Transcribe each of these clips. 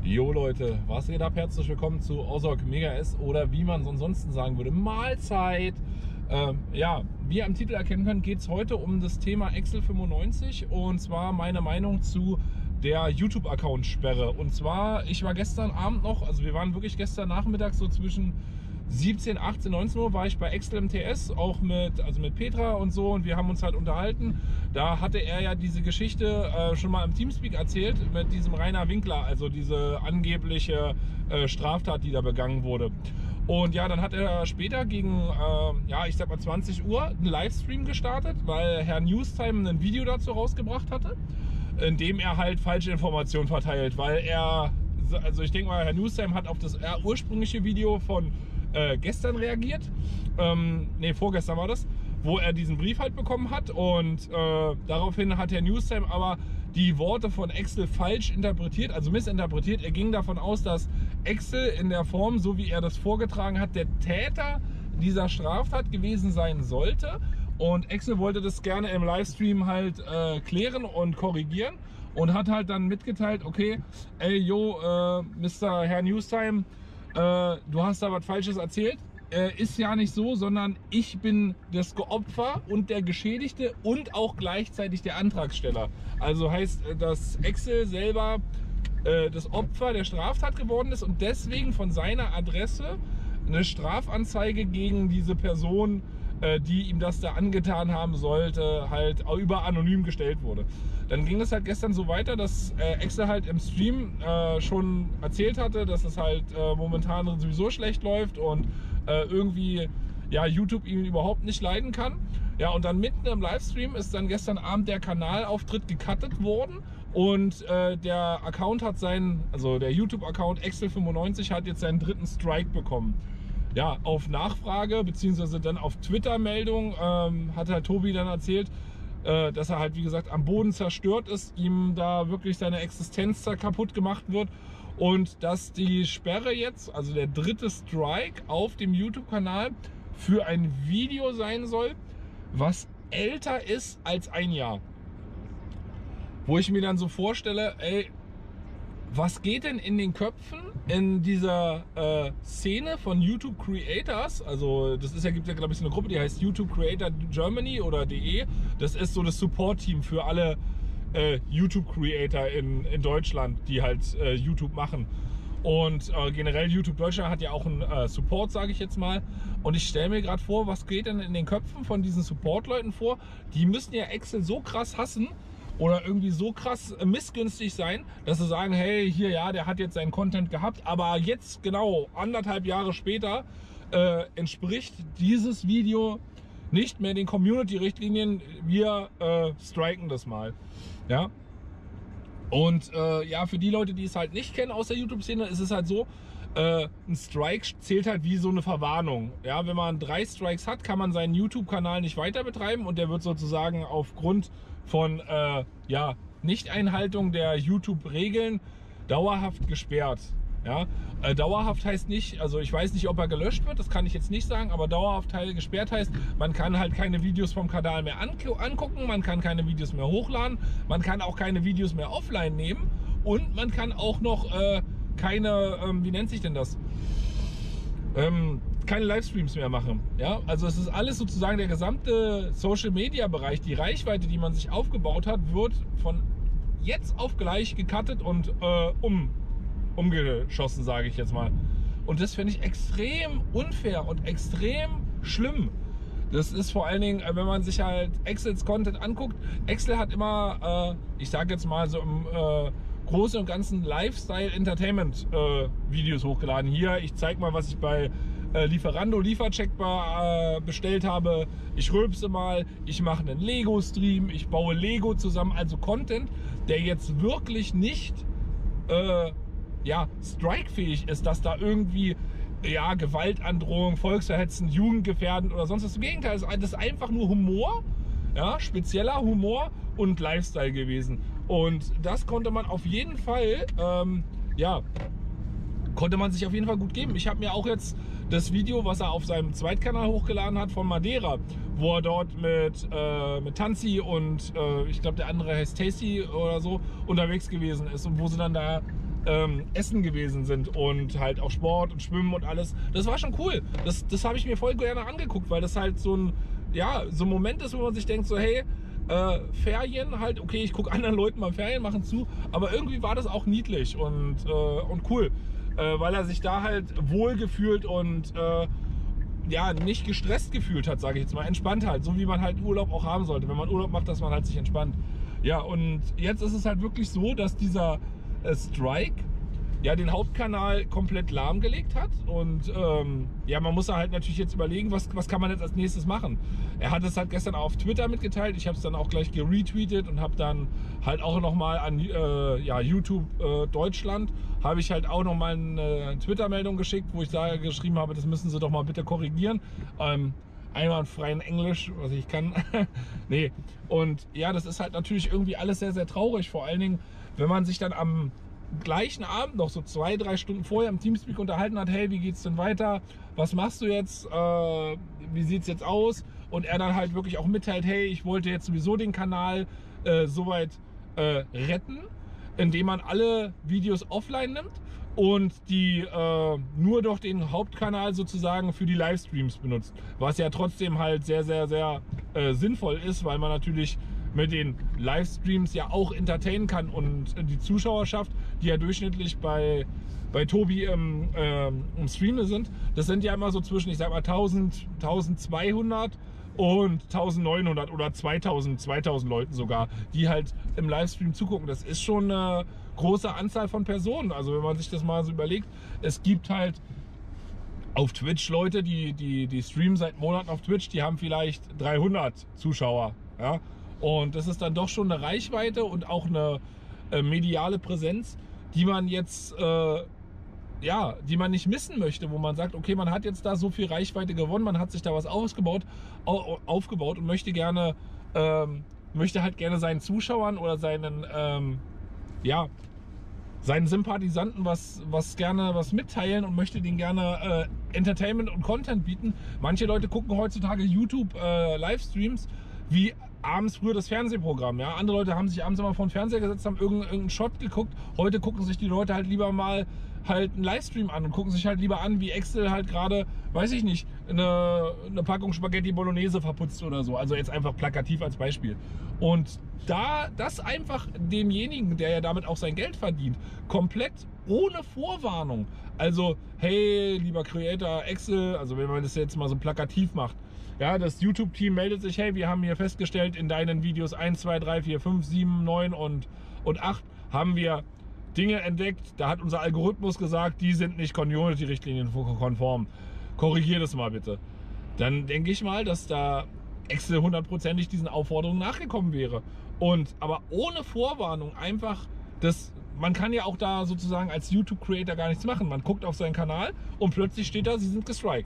Jo Leute, was geht ab? Herzlich willkommen zu Ozok Mega S oder wie man es ansonsten sagen würde, Mahlzeit. Ja, wie ihr am Titel erkennen könnt, geht es heute um das Thema Excel 95 und zwar meine Meinung zu der YouTube-Account-Sperre. Und zwar, ich war gestern Abend noch, also wir waren wirklich gestern Nachmittag so zwischen 17, 18, 19 Uhr war ich bei Excel MTS, auch mit Petra und so, und wir haben uns halt unterhalten. Da hatte er ja diese Geschichte schon mal im Teamspeak erzählt mit diesem Rainer Winkler, also diese angebliche Straftat, die da begangen wurde. Und ja, dann hat er später gegen, ja, ich sag mal 20 Uhr einen Livestream gestartet, weil Herr Newstime ein Video dazu rausgebracht hatte, in dem er halt falsche Informationen verteilt, weil er, also ich denke mal, Herr Newstime hat auf das ursprüngliche Video von gestern reagiert, ne, vorgestern war das, wo er diesen Brief halt bekommen hat, und daraufhin hat Herr Newstime aber die Worte von Excel falsch interpretiert, also missinterpretiert. Er ging davon aus, dass Excel in der Form, so wie er das vorgetragen hat, der Täter dieser Straftat gewesen sein sollte, und Excel wollte das gerne im Livestream halt klären und korrigieren und hat halt dann mitgeteilt, okay, ey, yo, Mr. Herr Newstime, du hast da was Falsches erzählt. Ist ja nicht so, sondern ich bin das Opfer und der Geschädigte und auch gleichzeitig der Antragsteller. Also heißt, dass Excel selber das Opfer der Straftat geworden ist und deswegen von seiner Adresse eine Strafanzeige gegen diese Person, die ihm das da angetan haben sollte, halt über anonym gestellt wurde. Dann ging es halt gestern so weiter, dass Excel halt im Stream schon erzählt hatte, dass es halt momentan sowieso schlecht läuft und irgendwie ja, YouTube ihn überhaupt nicht leiden kann. Ja, und dann mitten im Livestream ist dann gestern Abend der Kanalauftritt gecuttet worden und der Account hat seinen, also der YouTube-Account Excel95 hat jetzt seinen dritten Strike bekommen. Ja, auf Nachfrage beziehungsweise dann auf Twitter-Meldung hat halt Tobi dann erzählt, dass er halt wie gesagt am Boden zerstört ist, ihm da wirklich seine Existenz da kaputt gemacht wird und dass die Sperre jetzt, also der dritte Strike auf dem YouTube-Kanal für ein Video sein soll, was älter ist als ein Jahr. Wo ich mir dann so vorstelle, ey, was geht denn in den Köpfen in dieser Szene von YouTube Creators? Also das ist ja, gibt ja glaube ich so eine Gruppe, die heißt YouTube Creator Germany oder DE. Das ist so das Support-Team für alle YouTube Creator in Deutschland, die halt YouTube machen. Und generell YouTube Deutschland hat ja auch einen Support, sage ich jetzt mal. Und ich stelle mir gerade vor, was geht denn in den Köpfen von diesen Support-Leuten vor? Die müssen ja Excel so krass hassen oder irgendwie so krass missgünstig sein, dass sie sagen, hey, hier, ja, der hat jetzt seinen Content gehabt, aber jetzt genau 1,5 Jahre später entspricht dieses Video nicht mehr den Community-Richtlinien, wir striken das mal. Ja. Und ja, für die Leute, die es halt nicht kennen aus der YouTube-Szene, ist es halt so, ein Strike zählt halt wie so eine Verwarnung. Ja, wenn man 3 Strikes hat, kann man seinen YouTube-Kanal nicht weiter betreiben und der wird sozusagen aufgrund von ja, Nichteinhaltung der YouTube-Regeln dauerhaft gesperrt. Ja, dauerhaft heißt nicht, also ich weiß nicht, ob er gelöscht wird, das kann ich jetzt nicht sagen, aber dauerhaft gesperrt heißt, man kann halt keine Videos vom Kanal mehr angucken, man kann keine Videos mehr hochladen, man kann auch keine Videos mehr offline nehmen und man kann auch noch keine, wie nennt sich denn das? Keine Livestreams mehr machen. Ja, also es ist alles sozusagen der gesamte Social Media Bereich, die Reichweite, die man sich aufgebaut hat, wird von jetzt auf gleich gecuttet und umgeschossen, sage ich jetzt mal. Und das finde ich extrem unfair und extrem schlimm. Das ist vor allen Dingen, wenn man sich halt Excels Content anguckt. Excel hat immer, ich sage jetzt mal so im Großen und Ganzen Lifestyle-Entertainment-Videos hochgeladen. Hier, ich zeige mal, was ich bei Lieferando, Liefercheck bestellt habe. Ich rülpse mal, ich mache einen Lego-Stream, ich baue Lego zusammen. Also Content, der jetzt wirklich nicht ja, strikefähig ist, dass da irgendwie ja, Gewaltandrohung, Volksverhetzen, Jugendgefährden oder sonst was. Im Gegenteil, das ist einfach nur Humor, ja, spezieller Humor und Lifestyle gewesen. Und das konnte man auf jeden Fall, ja, konnte man sich auf jeden Fall gut geben. Ich habe mir auch jetzt das Video, was er auf seinem Zweitkanal hochgeladen hat, von Madeira, wo er dort mit Tanzi und ich glaube der andere heißt Tasty oder so, unterwegs gewesen ist und wo sie dann da essen gewesen sind und halt auch Sport und Schwimmen und alles. Das war schon cool. Das habe ich mir voll gerne angeguckt, weil das halt so ein Moment ist, wo man sich denkt so, hey, Ferien halt, okay, ich gucke anderen Leuten mal Ferien machen zu, aber irgendwie war das auch niedlich und cool, weil er sich da halt wohl gefühlt und nicht gestresst gefühlt hat, sage ich jetzt mal, entspannt halt, so wie man halt Urlaub auch haben sollte, wenn man Urlaub macht, dass man halt sich entspannt. Ja, und jetzt ist es halt wirklich so, dass dieser Strike ja den Hauptkanal komplett lahmgelegt hat und man muss halt natürlich jetzt überlegen, was kann man jetzt als nächstes machen. Er hat es halt gestern auf Twitter mitgeteilt, ich habe es dann auch gleich geretweetet und habe dann halt auch nochmal an YouTube Deutschland, habe ich halt auch nochmal eine Twitter-Meldung geschickt, wo ich da geschrieben habe, das müssen sie doch mal bitte korrigieren. Einwandfreien Englisch, was ich kann. Nee, und ja, das ist halt natürlich irgendwie alles sehr, sehr traurig, vor allen Dingen, wenn man sich dann am gleichen Abend noch so 2-3 Stunden vorher im Teamspeak unterhalten hat, hey, wie geht's denn weiter? Was machst du jetzt? Wie sieht's jetzt aus? Und er dann halt wirklich auch mitteilt, hey, ich wollte jetzt sowieso den Kanal soweit retten, indem man alle Videos offline nimmt und die nur durch den Hauptkanal sozusagen für die Livestreams benutzt. Was ja trotzdem halt sehr, sehr, sehr sinnvoll ist, weil man natürlich mit den Livestreams ja auch entertainen kann und die Zuschauerschaft, die ja durchschnittlich bei Tobi im Stream sind, das sind ja immer so zwischen, ich sag mal 1000, 1200 und 1900 oder 2000 Leuten sogar, die halt im Livestream zugucken. Das ist schon eine große Anzahl von Personen. Also wenn man sich das mal so überlegt, es gibt halt auf Twitch Leute, die streamen seit Monaten auf Twitch, die haben vielleicht 300 Zuschauer, ja. Und das ist dann doch schon eine Reichweite und auch eine mediale Präsenz, die man jetzt, die man nicht missen möchte, wo man sagt, okay, man hat jetzt da so viel Reichweite gewonnen, man hat sich da was aufgebaut und möchte halt gerne seinen Zuschauern oder seinen Sympathisanten was mitteilen und möchte denen gerne Entertainment und Content bieten. Manche Leute gucken heutzutage YouTube Livestreams wie abends früher das Fernsehprogramm. Ja? Andere Leute haben sich abends immer vor den Fernseher gesetzt, haben irgendeinen Shot geguckt. Heute gucken sich die Leute halt lieber mal halt einen Livestream an und gucken sich halt lieber an, wie Excel halt gerade, weiß ich nicht, eine Packung Spaghetti Bolognese verputzt oder so. Also jetzt einfach plakativ als Beispiel. Und da das einfach demjenigen, der ja damit auch sein Geld verdient, komplett ohne Vorwarnung, also hey, lieber Creator Excel, also wenn man das jetzt mal so plakativ macht, ja, das YouTube-Team meldet sich, hey, wir haben hier festgestellt, in deinen Videos 1, 2, 3, 4, 5, 7, 9 und 8 haben wir Dinge entdeckt, da hat unser Algorithmus gesagt, die sind nicht Community-Richtlinien konform. Korrigier das mal bitte. Dann denke ich mal, dass da Excel hundertprozentig diesen Aufforderungen nachgekommen wäre. Aber ohne Vorwarnung einfach, man kann ja auch da sozusagen als YouTube-Creator gar nichts machen. Man guckt auf seinen Kanal und plötzlich steht da, sie sind gestrikt.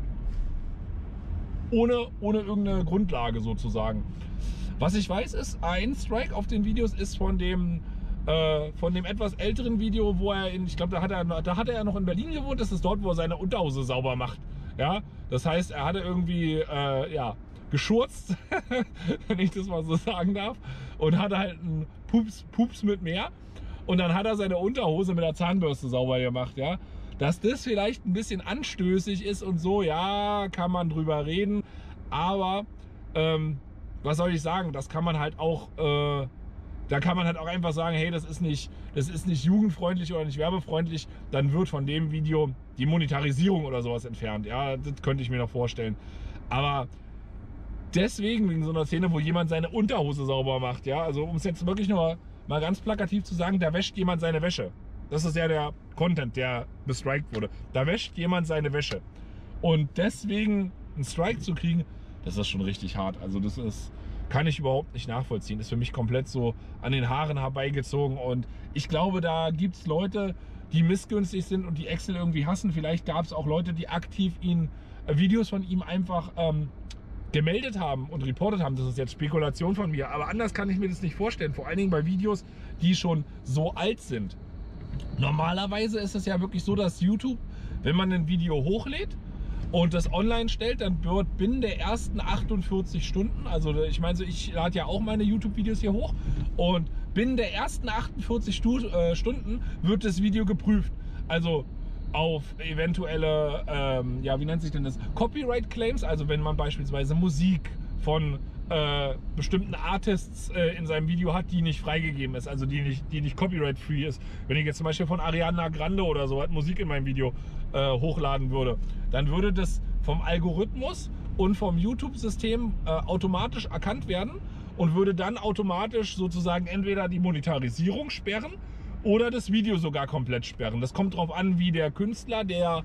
Ohne irgendeine Grundlage sozusagen. Was ich weiß ist, ein Strike auf den Videos ist von dem etwas älteren Video, wo er ich glaube, da hat er noch in Berlin gewohnt, das ist dort, wo er seine Unterhose sauber macht. Ja, das heißt, er hatte irgendwie, geschurzt, wenn ich das mal so sagen darf, und hatte halt einen Pups mit mehr. Und dann hat er seine Unterhose mit der Zahnbürste sauber gemacht, ja. Dass das vielleicht ein bisschen anstößig ist und so, ja, kann man drüber reden. Aber, was soll ich sagen, das kann man halt auch, da kann man halt auch einfach sagen, hey, das ist nicht jugendfreundlich oder nicht werbefreundlich. Dann wird von dem Video die Monetarisierung oder sowas entfernt. Ja, das könnte ich mir noch vorstellen. Aber deswegen wegen so einer Szene, wo jemand seine Unterhose sauber macht, ja, also um es jetzt wirklich nur mal ganz plakativ zu sagen, da wäscht jemand seine Wäsche. Das ist ja der Content, der bestrikt wurde. Da wäscht jemand seine Wäsche. Und deswegen einen Strike zu kriegen, das ist schon richtig hart. Also kann ich überhaupt nicht nachvollziehen. Ist für mich komplett so an den Haaren herbeigezogen. Und ich glaube, da gibt es Leute, die missgünstig sind und die Excel irgendwie hassen. Vielleicht gab es auch Leute, die aktiv Videos von ihm einfach gemeldet haben und reportet haben. Das ist jetzt Spekulation von mir. Aber anders kann ich mir das nicht vorstellen. Vor allen Dingen bei Videos, die schon so alt sind. Normalerweise ist es ja wirklich so, dass YouTube, wenn man ein Video hochlädt und das online stellt, dann wird binnen der ersten 48 Stunden, also ich meine, ich lade ja auch meine YouTube-Videos hier hoch, und binnen der ersten 48 Stunden wird das Video geprüft. Also auf eventuelle, ja, wie nennt sich denn das? Copyright Claims, also wenn man beispielsweise Musik von bestimmten Artists in seinem Video hat, die nicht freigegeben ist, also die nicht copyright-free ist. Wenn ich jetzt zum Beispiel von Ariana Grande oder so Musik in meinem Video hochladen würde, dann würde das vom Algorithmus und vom YouTube-System automatisch erkannt werden und würde dann automatisch sozusagen entweder die Monetarisierung sperren oder das Video sogar komplett sperren. Das kommt darauf an, wie der Künstler, der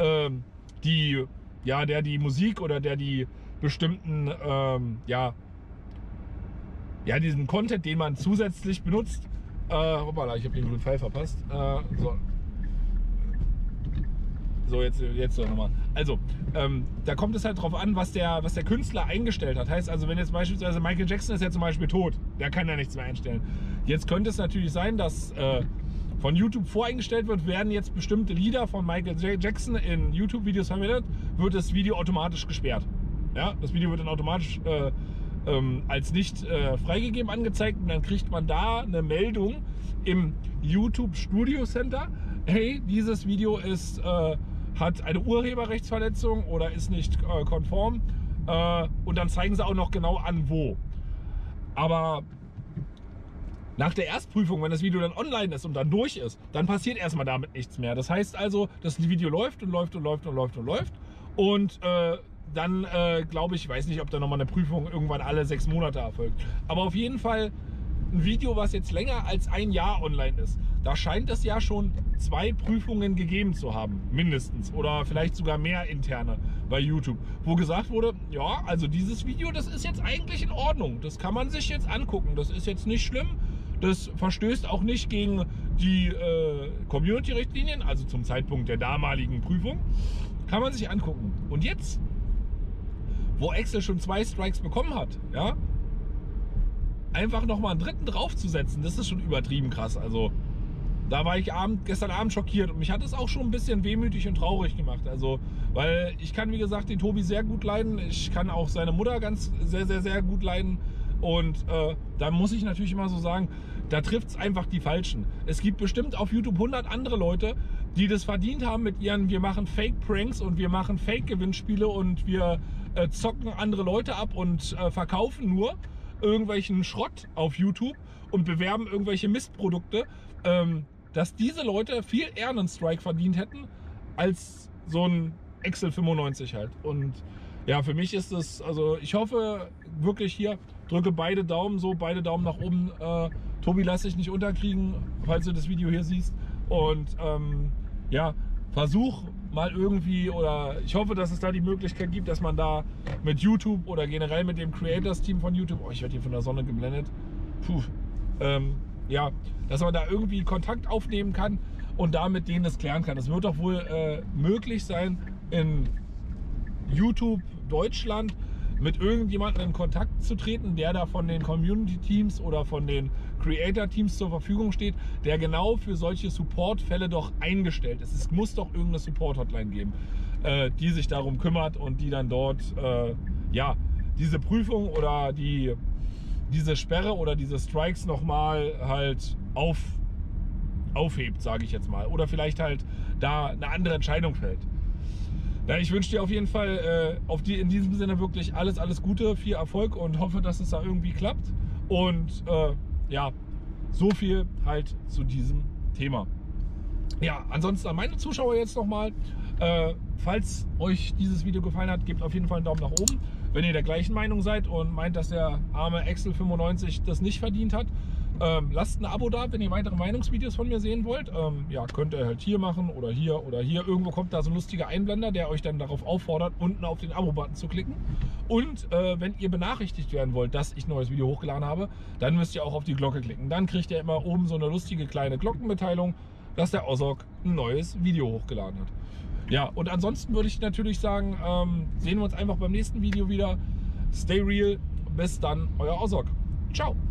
die Musik oder der die bestimmten, diesen Content, den man zusätzlich benutzt. Hoppala, ich habe den grünen Pfeil verpasst. So, jetzt nochmal. Also, da kommt es halt drauf an, was der Künstler eingestellt hat. Heißt also, wenn jetzt beispielsweise Michael Jackson ist ja zum Beispiel tot, der kann ja nichts mehr einstellen. Jetzt könnte es natürlich sein, dass von YouTube voreingestellt wird, werden jetzt bestimmte Lieder von Michael Jackson in YouTube-Videos verwendet, wird das Video automatisch gesperrt. Ja, das Video wird dann automatisch als nicht freigegeben angezeigt und dann kriegt man da eine Meldung im YouTube Studio Center. Hey, dieses Video ist, hat eine Urheberrechtsverletzung oder ist nicht konform. Und dann zeigen sie auch noch genau an, wo. Aber nach der Erstprüfung, wenn das Video dann online ist und dann durch ist, dann passiert erstmal damit nichts mehr. Das heißt also, das Video läuft und läuft und läuft und läuft und läuft. Und dann glaube ich, weiß nicht, ob da nochmal eine Prüfung irgendwann alle 6 Monate erfolgt. Aber auf jeden Fall ein Video, was jetzt länger als ein Jahr online ist, da scheint es ja schon 2 Prüfungen gegeben zu haben, mindestens. Oder vielleicht sogar mehr interne bei YouTube, wo gesagt wurde, ja, also dieses Video, das ist jetzt eigentlich in Ordnung. Das kann man sich jetzt angucken. Das ist jetzt nicht schlimm. Das verstößt auch nicht gegen die Community-Richtlinien, also zum Zeitpunkt der damaligen Prüfung. Kann man sich angucken. Und jetzt, wo Excel schon 2 Strikes bekommen hat, ja, einfach nochmal einen dritten draufzusetzen, das ist schon übertrieben krass. Also da war ich gestern Abend schockiert und mich hat es auch schon ein bisschen wehmütig und traurig gemacht. Also, weil ich kann, wie gesagt, den Tobi sehr gut leiden. Ich kann auch seine Mutter sehr gut leiden. Und da muss ich natürlich immer so sagen, da trifft es einfach die Falschen. Es gibt bestimmt auf YouTube 100 andere Leute, die das verdient haben mit ihren, wir machen Fake-Pranks und wir machen Fake-Gewinnspiele und wir zocken andere Leute ab und verkaufen nur irgendwelchen Schrott auf YouTube und bewerben irgendwelche Mistprodukte, dass diese Leute viel eher einen Strike verdient hätten als so ein Excel 95 halt. Und ja, für mich ist es, also ich hoffe wirklich hier, drücke beide Daumen so, beide Daumen nach oben. Tobi, lass dich nicht unterkriegen, falls du das Video hier siehst. Und ja, versuch mal irgendwie, oder ich hoffe, dass es da die Möglichkeit gibt, dass man da mit YouTube oder generell mit dem Creators-Team von YouTube, oh, ich werde hier von der Sonne geblendet, ja, dass man da irgendwie Kontakt aufnehmen kann und da mit denen das klären kann. Es wird doch wohl möglich sein, in YouTube Deutschland mit irgendjemandem in Kontakt zu treten, der da von den Community-Teams oder von den Creator-Teams zur Verfügung steht, der genau für solche Support-Fälle doch eingestellt ist. Es muss doch irgendeine Support-Hotline geben, die sich darum kümmert und die dann dort ja, diese Prüfung oder diese Sperre oder diese Strikes nochmal halt aufhebt, sage ich jetzt mal. Oder vielleicht halt da eine andere Entscheidung fällt. Ja, ich wünsche dir auf jeden Fall in diesem Sinne wirklich alles Gute, viel Erfolg und hoffe, dass es da irgendwie klappt. Und ja, so viel halt zu diesem Thema. Ja, ansonsten an meine Zuschauer jetzt nochmal, falls euch dieses Video gefallen hat, gebt auf jeden Fall einen Daumen nach oben. Wenn ihr der gleichen Meinung seid und meint, dass der arme Excel 95 das nicht verdient hat, lasst ein Abo da, wenn ihr weitere Meinungsvideos von mir sehen wollt. Ja, könnt ihr halt hier machen oder hier oder hier. Irgendwo kommt da so ein lustiger Einblender, der euch dann darauf auffordert, unten auf den Abo-Button zu klicken. Und wenn ihr benachrichtigt werden wollt, dass ich ein neues Video hochgeladen habe, dann müsst ihr auch auf die Glocke klicken. Dann kriegt ihr immer oben so eine lustige kleine Glockenmitteilung, dass der Ozok ein neues Video hochgeladen hat. Ja, und ansonsten würde ich natürlich sagen, sehen wir uns einfach beim nächsten Video wieder. Stay real. Bis dann, euer Ozok. Ciao.